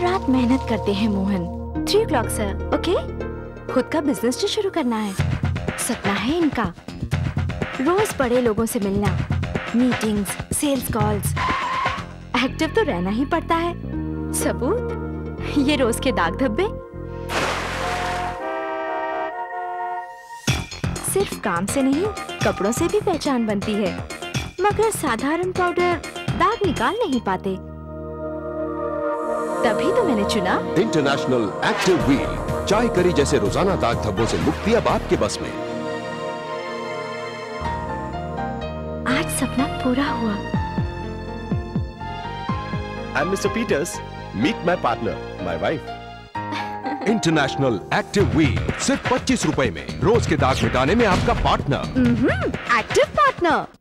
रात मेहनत करते हैं मोहन। 3 o'clock sir. ओके, खुद का बिजनेस तो शुरू करना है, सपना है इनका। रोज बड़े लोगों से मिलना, मीटिंग्स, सेल्स कॉल्स। एक्टिव तो रहना ही पड़ता है। सबूत ये रोज के दाग धब्बे। सिर्फ काम से नहीं, कपड़ों से भी पहचान बनती है, मगर साधारण पाउडर दाग निकाल नहीं पाते। तभी तो मैंने चुना इंटरनेशनल एक्टिव व्हील। चाय करी जैसे रोजाना दाग धब्बों से मुक्ति अब आपके बस में। आज सपना पूरा हुआ। I'm Mr. Peters. Meet my partner, my wife. International active wheel सिर्फ 25 रुपए में रोज के दाग मिटाने में आपका पार्टनर। Active partner.